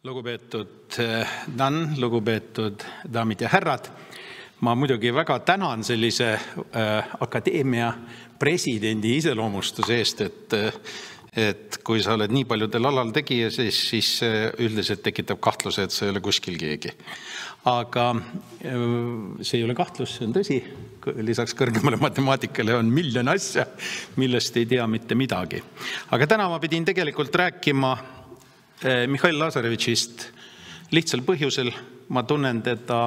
Lugupeetud Dan, lugupeetud daamid ja härrad, ma muidugi väga tänan sellise akadeemia presidendi iseloomustuse eest, et kui sa oled nii paljudel alal tegija, siis üldiselt tekitab kahtluse, et sa ei ole kuskil keegi. Aga see ei ole kahtlus, see on tõsi. Lisaks kõrgemale matemaatikale on miljon asja, millest ei tea mitte midagi. Aga täna ma pidin tegelikult rääkima Mihhail Lazarevitšist lihtsal põhjusel. Ma tundsin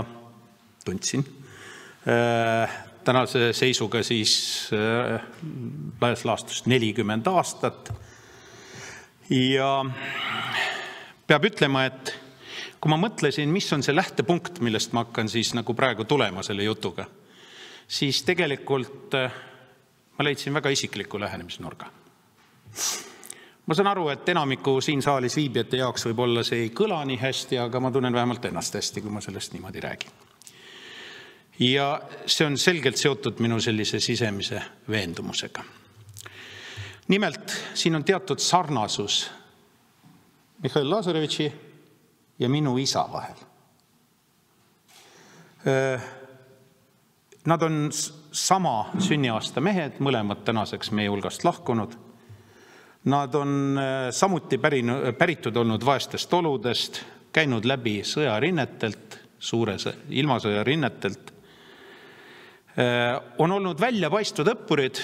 tänase seisuga siis laias laastus 40 aastat. Ja peab ütlema, et kui ma mõtlesin, mis on see lähtepunkt, millest ma hakkan siis nagu praegu tulema selle jutuga, siis tegelikult ma leidsin väga isikliku lähenemisnurga. Ma saan aru, et enamiku siin saalis viibijate jaoks võib-olla see ei kõla nii hästi, aga ma tunnen vähemalt ennast hästi, kui ma sellest niimoodi räägin. Ja see on selgelt seotud minu sellise sisemise veendumusega. Nimelt, siin on teatud sarnasus Mihhail Lazarevitši ja minu isa vahel. Nad on sama sünniaasta mehed, mõlemad tänaseks meie hulgast lahkunud. Nad on samuti päritud olnud vaestest oludest, käinud läbi sõjarinnetelt, suure ilmasõjarinnetelt. On olnud väljapaistvad õppurid,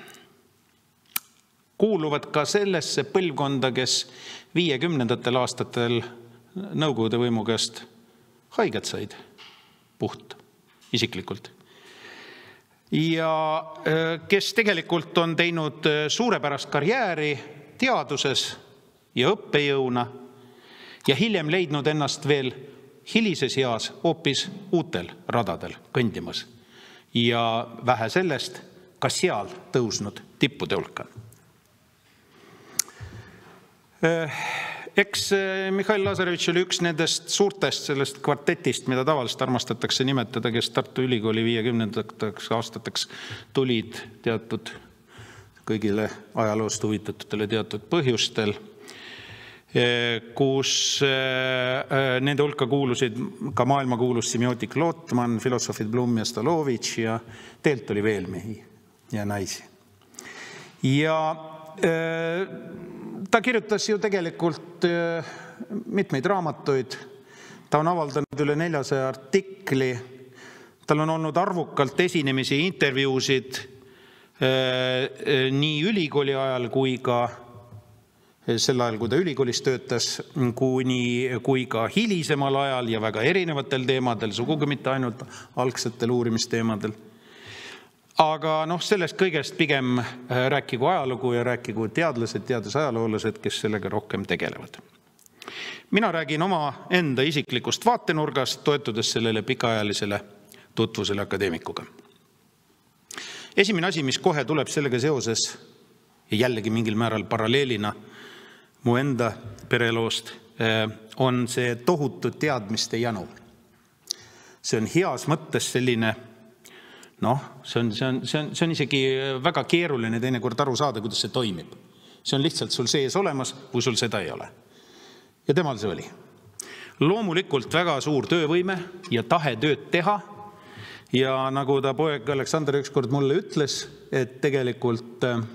kuuluvad ka sellesse põlvkonda, kes 50. aastatel Nõukogude võimu käest haiget said puht isiklikult. Ja kes tegelikult on teinud suurepärast karjääri teaduses ja õppejõuna ja hiljem leidnud ennast veel hilises eas hoopis uutel radadel kõndimas. Ja vähe sellest, ka seal tõusnud tippude hulka. Eks Mihhail Lazarevitš oli üks nendest suurtest sellest kvartetist, mida tavaliselt armastatakse nimetada, kes Tartu Ülikooli 50. aastateks tulid teatud kõigile ajaloost huvitatutele teatud põhjustel, kus nende hulka kuulusid ka maailmakuulus semiootik Lotman, filosoofid Blum ja Stolovitš ja teelt oli veel mehi ja naisi. Ja ta kirjutas ju tegelikult mitmeid raamatuid, ta on avaldanud üle 400 artikli, tal on olnud arvukalt esinemisi ja intervjuusid nii ülikooli ajal kui ka sel ajal, kui ta ülikoolis töötas, kui ka hilisemal ajal ja väga erinevatel teemadel, sugugi mitte ainult algsetel uurimisteemadel. Aga sellest kõigest pigem rääkigu ajalugu ja rääkigu teadlased, teadusajaloolased, kes sellega rohkem tegelevad. Mina räägin oma enda isiklikust vaatenurgast, toetudes sellele pikaajalisele tutvusele akadeemikuga. Esimene asi, mis kohe tuleb sellega seoses ja jällegi mingil määral paralleelina mu enda pereloost, on see tohutu teadmiste janu. See on heas mõttes selline see on isegi väga keeruline teinekord aru saada, kuidas see toimib. See on lihtsalt sul sees olemas, kui sul seda ei ole. Ja temal see oli. Loomulikult väga suur töövõime ja tahe tööd teha. Ja nagu ta poeg Aleksander ükskord mulle ütles, et tegelikult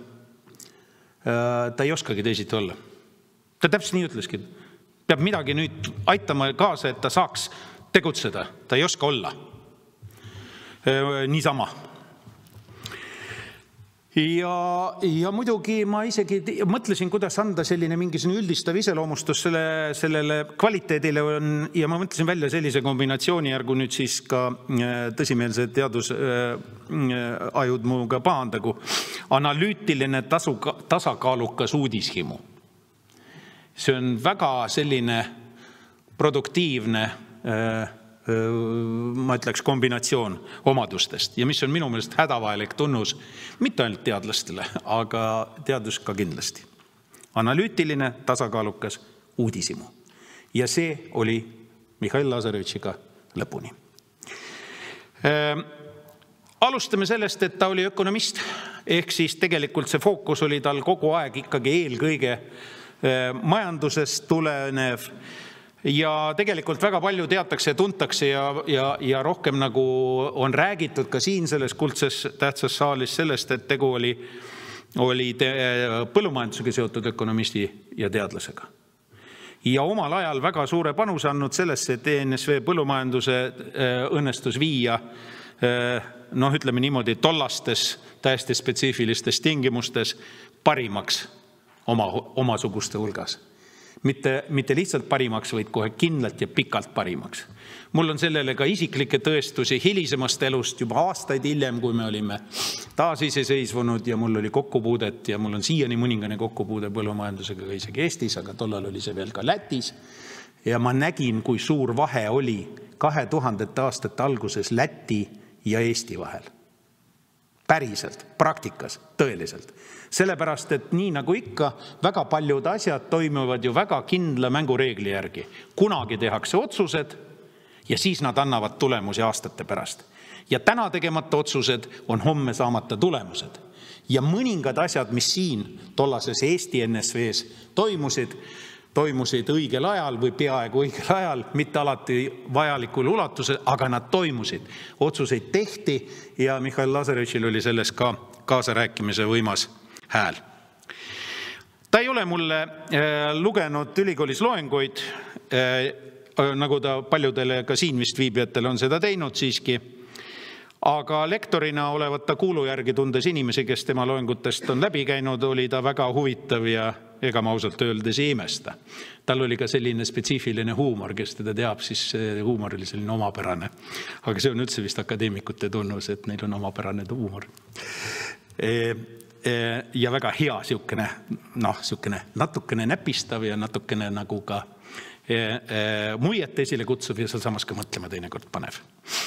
ta ei oskagi teisiti olla. Ta täpselt nii ütleski. Peab midagi nüüd aitama kaasa, et ta saaks tegutseda. Ta ei oska olla. Niisama. Ja muidugi ma isegi mõtlesin, kuidas anda selline mingisugune üldistav iseloomustus sellele kvaliteedile ja ma mõtlesin välja sellise kombinatsiooni, järgu nüüd siis ka tõsimeelsed teadusajud muuga pahandagu. Analüütiline tasakaalukas uudishimu. See on väga selline produktiivne ma ütleks kombinatsioon omadustest ja mis on minu meelest hädavajalik tunnus mitte ainult teadlastele, aga teadus ka kindlasti. Analüütiline, tasakaalukas uudishimu. Ja see oli Mihhail Lazarevitšiga lõpuni. Alustame sellest, et ta oli ökonomist, ehk siis tegelikult see fookus oli tal kogu aeg ikkagi eelkõige majandusest tulenev Ja tegelikult väga palju teatakse ja tuntakse ja rohkem nagu on räägitud ka siin selles kuldses tähtsas saalis sellest, et tegu oli põllumajandusega seotud ökonomisti ja teadlasega. Ja omal ajal väga suure panuse andnud sellesse, et ENSV põllumajanduse õnnestus viia, ütleme niimoodi, tollastes täiesti spetsiifilistes tingimustes parimaks omasuguste hulgas. Mitte lihtsalt parimaks, vaid kohe kindlalt ja pikalt parimaks. Mul on sellele ka isiklikke tõestusi hilisemast elust juba aastaid hiljem, kui me olime taasiseseisvunud ja mul oli kokkupuudet ja mul on siiani mõningane kokkupuude põllumajandusega ka isegi Eestis, aga tollal oli see veel ka Lätis. Ja ma nägin, kui suur vahe oli 2000. aastate alguses Läti ja Eesti vahel. Päriselt, praktikas, tõeliselt. Sellepärast, et nii nagu ikka, väga paljud asjad toimuvad ju väga kindla mängureegli järgi. Kunagi tehakse otsused ja siis nad annavad tulemusi aastate pärast. Ja täna tegemata otsused on homme saamata tulemused. Ja mõningad asjad, mis siin tollases Eesti NSV-s toimusid õigel ajal või peaaegu õigel ajal, mitte alati vajalikul ulatusel, aga nad toimusid. Otsuseid tehti ja Mihhail Lazarevitšil oli selles ka kaasarääkimise võimas hääl. Ta ei ole mulle lugenud ülikoolis loenguid, nagu ta paljudele ka siin vist viibijatele on seda teinud siiski. Aga lektorina olevat ta kuulu järgi tundes inimesi, kes tema loengutest on läbi käinud, oli ta väga huvitav ja ega ma ausalt öeldes ei imesta. Tal oli ka selline spetsiifiline huumor, kes teda teab, siis huumor oli selline omapärane. Aga see on üldse vist akadeemikute tunnus, et neil on omapärane huumor. Ja väga hea siukene natukene näpistav ja natukene nagu ka muiet esile kutsuv ja seal samas ka mõtlema teinekord panev.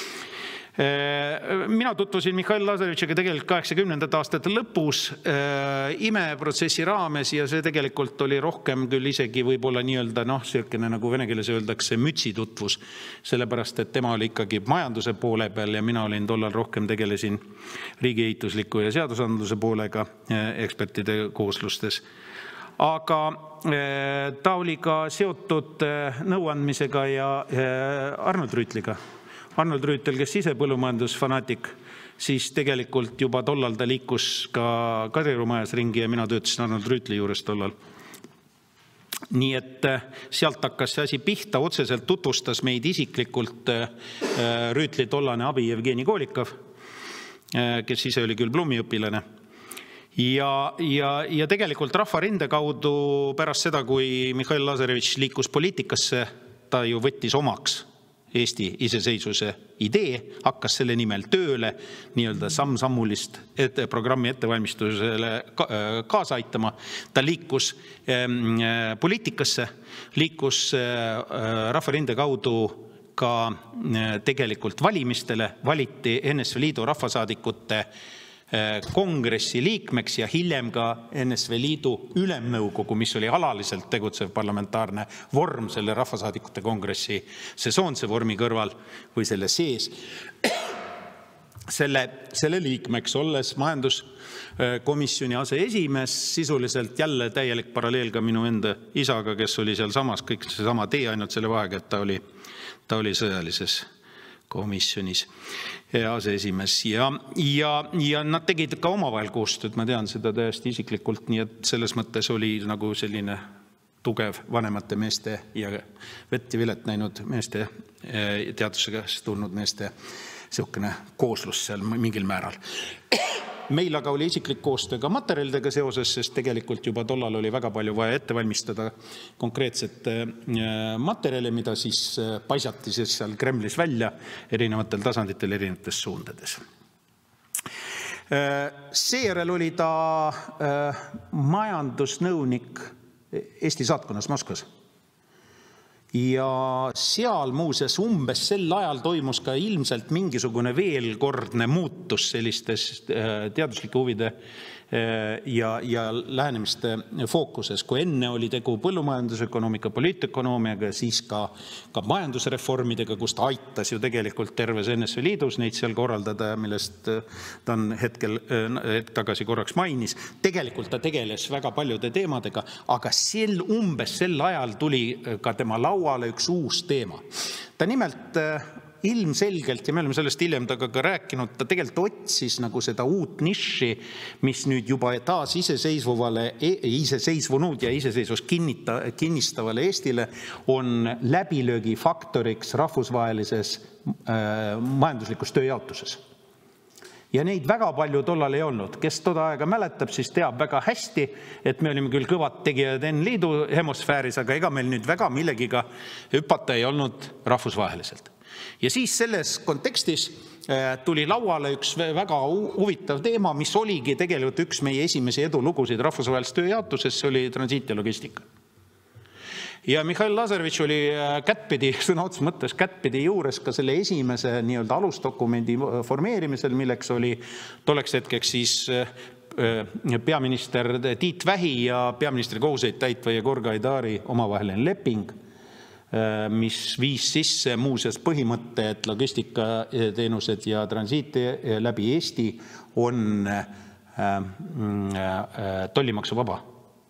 Mina tutvusin Mihhail Lazarevitšiga tegelikult 80. aastate lõpus imeprotsessi raames ja see tegelikult oli rohkem küll isegi võib-olla nii-öelda selline nagu vene keeles öeldakse mütsi tutvus, sellepärast et tema oli ikkagi majanduse poole peal ja mina olin tollal rohkem tegelesin riigiehitusliku ja seadusandluse poolega ekspertide kooslustes. Aga ta oli ka seotud nõuandmisega ja Arnold Rüütliga. Arnold Rüütel, kes ise põllumajandusfanaatik, siis tegelikult juba tollal ta liikus ka Kadrioru majas ringi ja mina töötasin Arnold Rüütli juures tollal. Nii et sealt hakkas see asi pihta, otseselt tutvustas meid isiklikult Rüütli tollane abi Jevgeni Kolikov, kes ise oli küll Blumi õpilane. Ja tegelikult rahvarinde kaudu pärast seda, kui Mihhail Lazarevitš liikus poliitikasse, ta ju võttis omaks Eesti iseseisvuse idee, hakkas selle nimel tööle, nii-öelda samm-sammulist programmi ettevalmistusele kaasa aitama. Ta liikus poliitikasse, liikus rahvarinde kaudu ka tegelikult valimistele, valiti NSV Liidu rahvasaadikute kongressi liikmeks ja hiljem ka NSV Liidu ülemnõukogu, mis oli alaliselt tegutsev parlamentaarne vorm selle rahvasaadikute kongressi sesoonse vormi kõrval või selle sees. Selle liikmeks olles majanduskomisjoni aseesimees, sisuliselt jälle täielik paralleel ka minu enda isaga, kes oli seal samas, kõik see sama tee ainult selle vahega, et ta oli sõjalises komisjonis aseesimees ja nad tegid ka omavahel koostööd, ma tean seda täiesti isiklikult, nii et selles mõttes oli nagu selline tugev vanemate meeste ja vett ja vilet näinud meeste, teadusega tulnud meeste selline kooslus seal mingil määral. Meil aga oli isiklik koostöö ka materjalidega seoses, sest tegelikult juba tollal oli väga palju vaja ette valmistada konkreetset materjali, mida siis paisati seal Kremlis välja erinevatel tasanditel, erinevates suundades. Seejärel oli ta majandusnõunik Eesti saatkonnas Moskvas. Ja seal muuseas umbes sel ajal toimus ka ilmselt mingisugune veelkordne muutus sellistes teaduslike huvide ja lähenemiste fookuses, kui enne oli tegu põllumajandusökonoomika, poliitökonoomiaga, siis ka majandusreformidega, kus ta aitas ju tegelikult terves NSV Liidus neid seal korraldada, millest ta on hetk tagasi korraks mainis. Tegelikult ta tegeles väga paljude teemadega, aga umbes sel ajal tuli ka tema lauale lauale üks uus teema. Ta nimelt ilmselgelt, ja me oleme sellest hiljem taga ka rääkinud, ta tegelikult otsis nagu seda uut niši, mis nüüd juba taas iseseisvunud ja iseseisvust kinnistavale Eestile on läbilöögi faktoriks rahvusvahelises majanduslikus tööjaotuses. Ja neid väga palju tollal ei olnud. Kes toda aega mäletab, siis teab väga hästi, et me olime küll kõvad tegijad N-liidu hemisfääris, aga ega meil nüüd väga millegiga hüpata ei olnud rahvusvaheliselt. Ja siis selles kontekstis tuli lauale üks väga huvitav teema, mis oligi tegelikult üks meie esimesi edulugusid rahvusvahelises tööjaotuses, see oli transiit ja logistika. Ja Mihhail Lazarevitš oli kättpidi, sõna otseses mõttes kättpidi juures ka selle esimese nii-öelda alusdokumendi formeerimisel, milleks oli tolleks hetkeks siis peaminister Tiit Vähi ja peaministri kohuseid täitva Jegor Gaidari omavaheline leping, mis viis sisse muuseas põhimõtte, et logistikateenused ja transiiti läbi Eesti on tollimaksu vaba.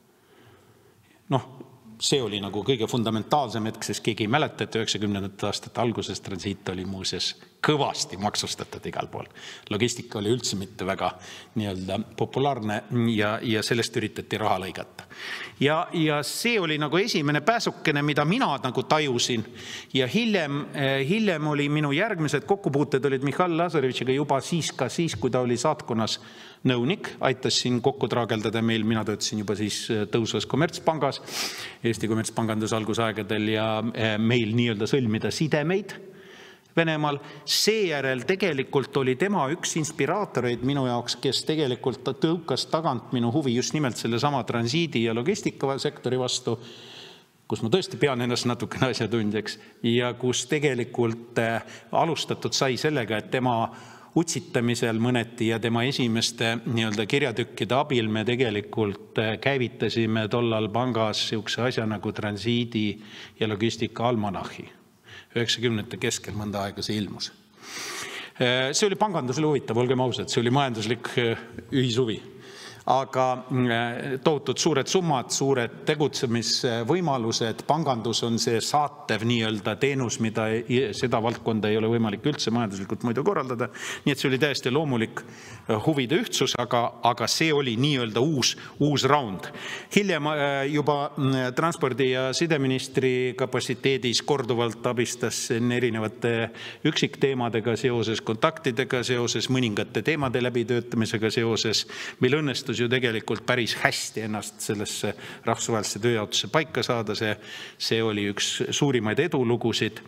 See oli nagu kõige fundamentaalsem hetk, sest keegi ei mäleta, et 90. aastate alguses transiit oli muuseas kõvasti maksustatud igal pool. Logistika oli üldse mitte väga nii-öelda populaarne ja sellest üritati raha lõigata. Ja see oli nagu esimene pääsukene, mida mina nagu tajusin. Ja hiljem oli minu järgmised kokkupuuted olid Mihhail Lazarevitšiga juba siis, kui ta oli saatkonnas nõunik, aitas siin kokku traageldada meil, mina töötasin juba siis tõusvas kommertspangas, Eesti kommertspangandus algusaegadel ja meil nii-öelda sõlmida sidemeid Venemaal. Seejärel tegelikult oli tema üks inspiraatoreid minu jaoks, kes tegelikult tõukas tagant minu huvi just nimelt selle sama transiidi ja logistikasektori vastu, kus ma tõesti pean ennast natukene asjatundjaks ja kus tegelikult alustatud sai sellega, et tema utsitamisel mõneti ja tema esimeste nii-öelda kirjatükkide abil me tegelikult käivitasime tollal pangas siukse asja nagu transiidi ja logistika almanahi. 90. keskel mõnda aega see ilmus. See oli pangandusele huvitav, olgem ausad, see oli majanduslik ühishuvi. Aga tohutud suured summad, suured tegutsemisvõimalused, pangandus on see saatev nii-öelda teenus, mida seda valdkonda ei ole võimalik üldse majanduslikult muidu korraldada. Nii et see oli täiesti loomulik huvide ühtsus, aga see oli nii-öelda uus raund. Hiljem juba transpordi- ja sideministri kapatsiteedis korduvalt abistas erinevate üksikteemadega seoses, kontaktidega seoses, mõningate teemade läbitöötamisega seoses. Meil õnnestus ju tegelikult päris hästi ennast sellesse rahvusvahelisse tööjaotusse paika saada. See oli üks suurimaid edulugusid.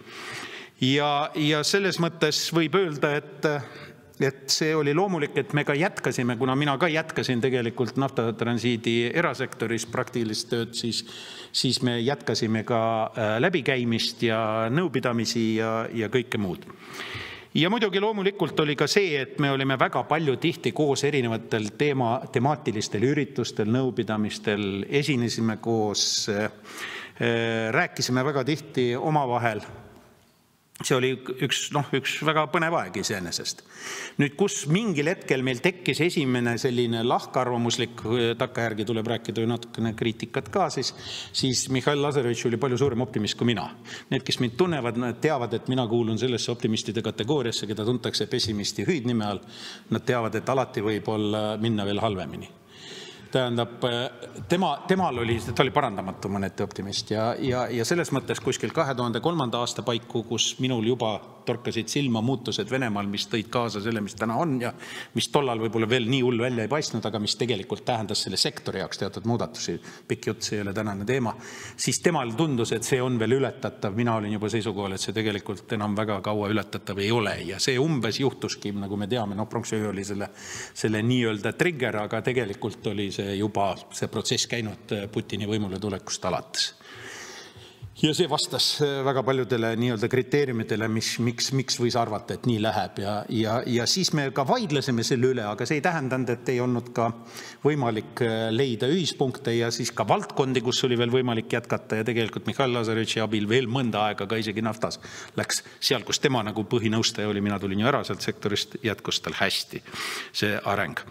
Ja selles mõttes võib öelda, et see oli loomulik, et me ka jätkasime, kuna mina ka jätkasin tegelikult naftatransiidi erasektoris praktilist tööd, siis me jätkasime ka läbikäimist ja nõupidamisi ja kõike muud. Ja muidugi loomulikult oli ka see, et me olime väga palju tihti koos erinevatel temaatilistel üritustel, nõupidamistel, esinesime koos, rääkisime väga tihti omavahel. See oli üks väga põnev aeg iseenesest. Nüüd, kus mingil hetkel meil tekkis esimene selline lahkarvamuslik, takkajärgi tuleb rääkida natukene kriitikat ka, siis Mihhail Lazarevitš oli palju suurem optimist kui mina. Need, kes mind tunnevad, nad teavad, et mina kuulun sellesse optimistide kategooriasse, keda tuntakse pessimisti hüüdnime all. Nad teavad, et alati võib olla minna veel halvemini. Tähendab, temal oli parandamatu mõneti optimist ja selles mõttes kuskil 2003. aasta paiku, kus minul juba torkasid silma muutused Venemaal, mis tõid kaasa selle, mis täna on ja mis tollal võib-olla veel nii hull välja ei paistnud, aga mis tegelikult tähendas selle sektori jaoks teatud muudatusi. Pikk jutt, see ei ole tänane teema. Siis temal tundus, et see on veel ületatav. Mina olin juba seisukohal, et see tegelikult enam väga kaua ületatav ei ole ja see umbes juhtuski, nagu me teame, pronksiöö oli selle nii-öelda trigger, aga tegelikult oli juba see protsess käinud Putini võimule tulekust alates. Ja see vastas väga paljudele nii-öelda kriteeriumidele, miks võis arvata, et nii läheb. Ja siis me ka vaidlesime selle üle, aga see ei tähendanud, et ei olnud ka võimalik leida ühispunkte ja siis ka valdkondi, kus oli veel võimalik jätkata. Ja tegelikult Mihhail Lazarevitši abil veel mõnda aega ka isegi naftas läks seal, kus tema nagu põhinõustaja oli. Mina tulin ju ära sealt sektorist, jätkus tal hästi see areng.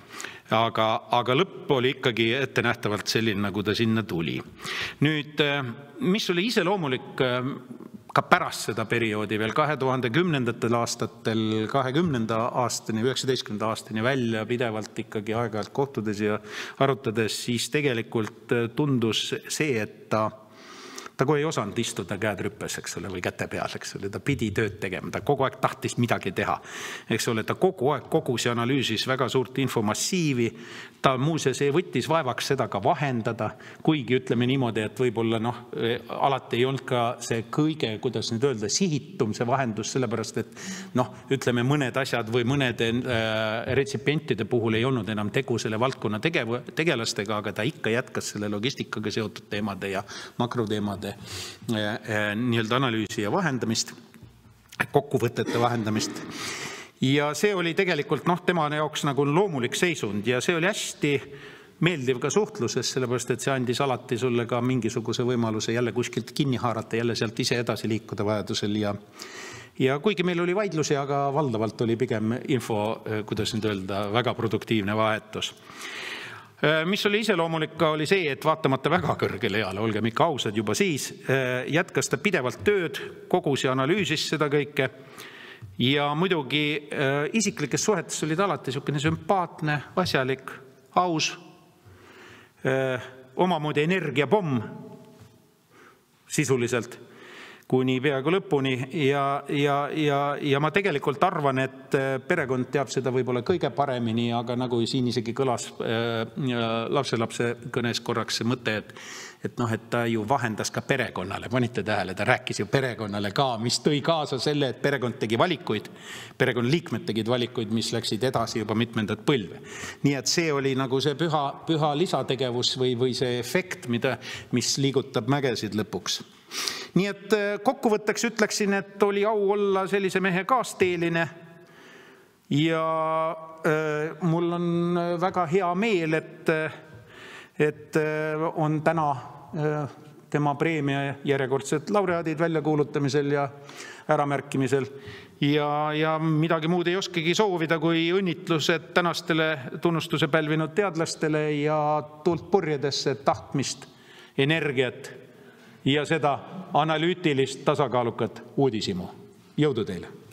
Aga lõpp oli ikkagi ettenähtavalt selline, nagu ta sinna tuli. Nüüd, mis oli iseloomulik ka pärast seda perioodi veel 2010. aastatel, 2020. aastani, 19. aastani välja pidevalt ikkagi aeg-ajalt kohtudes ja arutades, siis tegelikult tundus see, et ta kogu ei osanud istuda käed rüppes, eks ole, või käte peal, eks ole, ta pidi tööd tegema, ta kogu aeg tahtis midagi teha, eks ole, ta kogu aeg kogus ja analüüsis väga suurt infomassiivi, ta muuseas võttis vaevaks seda ka vahendada, kuigi ütleme niimoodi, et võib-olla alati ei olnud ka see kõige, kuidas nüüd öelda, sihitum see vahendus, sellepärast et ütleme mõned asjad või mõnede retsipientide puhul ei olnud enam tegu selle valdkonna tegelastega, aga ta ikka jätkas selle logistikaga seotud teemade ja makroteemade nii-öelda analüüsi ja vahendamist, kokkuvõtete vahendamist. Ja see oli tegelikult tema jaoks nagu loomulik seisund ja see oli hästi meeldiv ka suhtluses, sellepärast et see andis alati sulle ka mingisuguse võimaluse jälle kuskilt kinni haarata, jälle sealt ise edasi liikuda vajadusel ja kuigi meil oli vaidlusi, aga valdavalt oli pigem info, kuidas nüüd öelda, väga produktiivne vahetus. Mis oli iseloomulik ka oli see, et vaatamata väga kõrgele eale, olgem ikka ausad juba siis, jätkas ta pidevalt tööd, kogus ja analüüsis seda kõike. Ja muidugi isiklikes suhetes olid alati selline sümpaatne, asjalik, aus, omamoodi energiapomm sisuliselt kuni peaaegu lõpuni ja ma tegelikult arvan, et perekond teab seda võib-olla kõige paremini, aga nagu siin isegi kõlas lapselapse kõnes korraks see mõte, et ta ju vahendas ka perekonnale, panite tähele, ta rääkis ju perekonnale ka, mis tõi kaasa selle, et perekond tegi valikuid, perekonnaliikmed tegid valikuid, mis läksid edasi juba mitmendat põlve. Nii et see oli nagu see püha lisategevus või see efekt, mis liigutab mägesid lõpuks. Nii et kokkuvõtteks ütleksin, et oli au olla sellise mehe kaasteeline ja mul on väga hea meel, et on täna tema preemia järjekordsed laureaadid väljakuulutamisel ja äramärkimisel ja midagi muud ei oskagi soovida, kui õnnitlused tänastele tunnustuse pälvinud teadlastele ja tuld purjedesse tahtmist, energiat ja seda analüütilist tasakaalukat uudishimu. Jõudu teile!